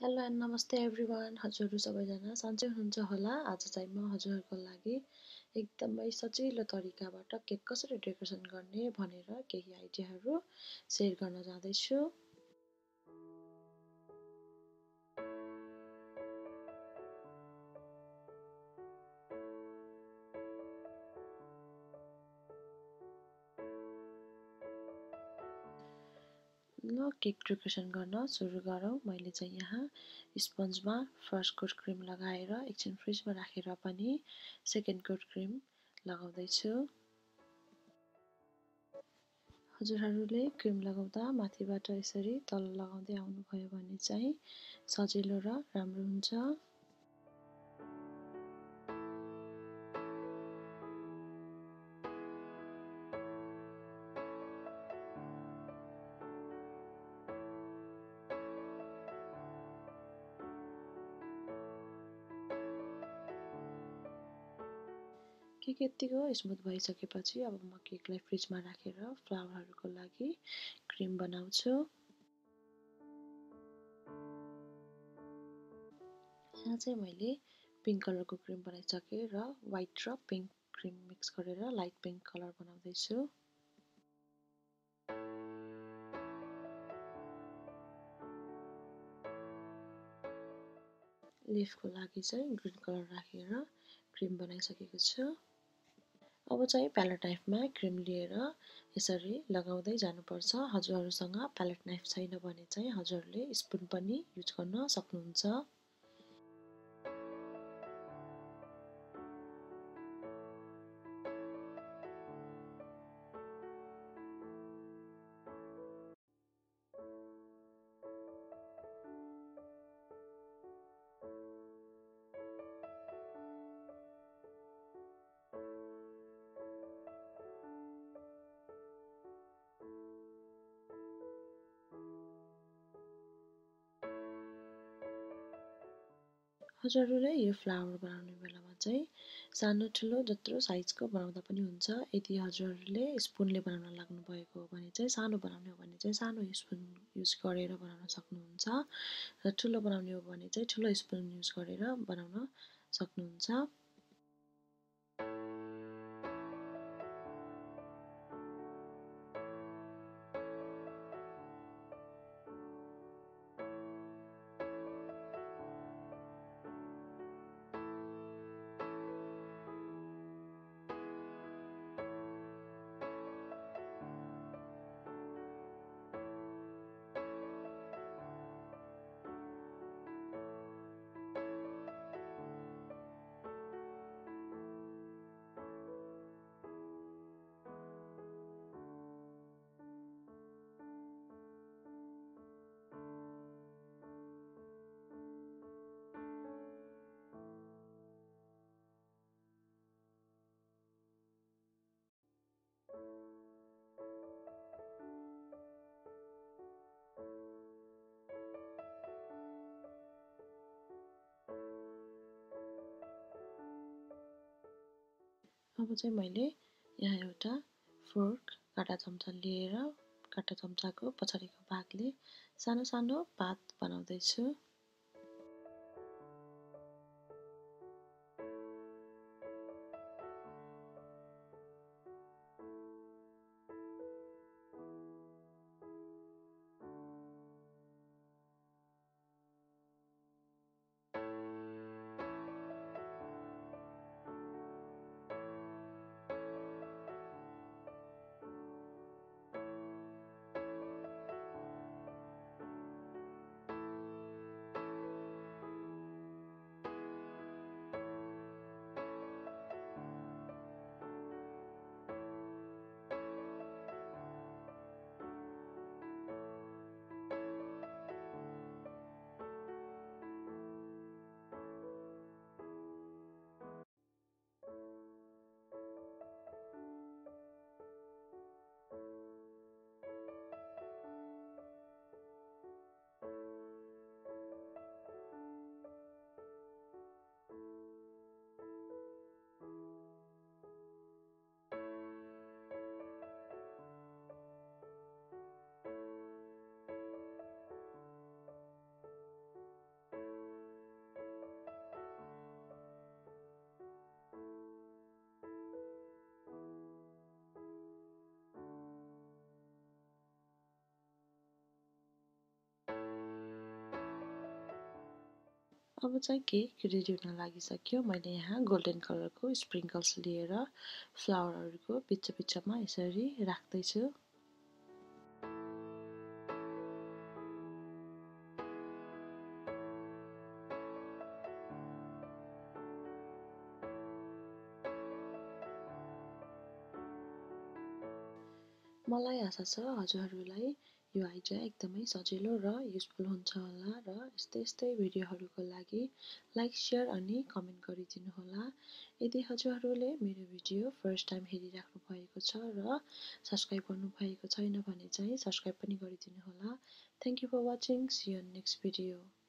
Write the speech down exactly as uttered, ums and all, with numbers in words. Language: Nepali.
हेलो एन्ड नमस्ते एभ्रिवान। हजुरहरू सबैजना सन्चै हुनुहुन्छ होला। आज चाहिँ म हजुरहरूको लागि एकदमै सजिलो तरिकाबाट केक कसरी डेकोरेसन गर्ने भनेर केही आइडियाहरू सेयर गर्न जाँदैछु। ल केक डेकोरेसन गर्न सुरु गरौँ। मैले चाहिँ यहाँ स्पन्जमा फर्स्ट कोट क्रिम लगाएर एकछिन फ्रिजमा राखेर पनि सेकेन्ड कोट क्रिम लगाउँदैछु। हजुरहरूले क्रिम लगाउँदा माथिबाट यसरी तल लगाउँदै आउनुभयो भने चाहिँ सजिलो र राम्रो हुन्छ। केक यतिको स्मुथ भइसकेपछि अब म केकलाई फ्रिजमा राखेर फ्लावरहरूको लागि क्रिम बनाउँछु। यहाँ चाहिँ मैले पिङ्क कलरको क्रिम बनाइसकेँ र व्हाइट र पिङ्क क्रिम मिक्स गरेर लाइट पिङ्क कलर बनाउँदैछु। लिफको लागि चाहिँ ग्रीन कलर राखेर क्रिम बनाइसकेको छु। अब चाहिँ प्यालेट नाइफमा क्रिम लिएर यसरी लगाउँदै जानुपर्छ। हजुरहरूसँग प्यालेट नाइफ छैन भने चाहिँ हजुरहरूले स्पुन पनि युज गर्न सक्नुहुन्छ। हजुरहरूले यो फ्लावर बनाउने बेलामा चाहिँ सानो ठुलो जत्रो साइजको बनाउँदा पनि हुन्छ। यदि हजुरहरूले स्पुनले बनाउन लाग्नु भएको हो भने चाहिँ सानो बनाउने हो भने चाहिँ सानो स्पुन युज गरेर बनाउन सक्नुहुन्छ र ठुलो बनाउने हो भने चाहिँ ठुलो स्पुन युज गरेर बनाउन सक्नुहुन्छ। अब चाहिँ मैले यहाँ एउटा फोर्क काँटा चम्चा लिएर काँटा चम्चाको पछाडिको भागले सानो सानो पात बनाउँदैछु। अब चाहिँ केक रेडी हुन लागिसक्यो। मैले यहाँ गोल्डन कलरको स्प्रिङ्कल्स लिएर फ्लावरहरूको बिच बिचमा यसरी राख्दैछु। मलाई आशा छ हजुरहरूलाई यो आइडिया एकदमै सजिलो र युजफुल हुन्छ होला र यस्तै यस्तै भिडियोहरूको लागि लाइक, सेयर अनि कमेन्ट गरिदिनु होला। यदि हजुरहरूले मेरो भिडियो फर्स्ट टाइम हेरिराख्नु भएको छ र सब्सक्राइब गर्नु भएको छैन भने चाहिँ सब्सक्राइब पनि गरिदिनु होला। Thank you for watching. See you in next video.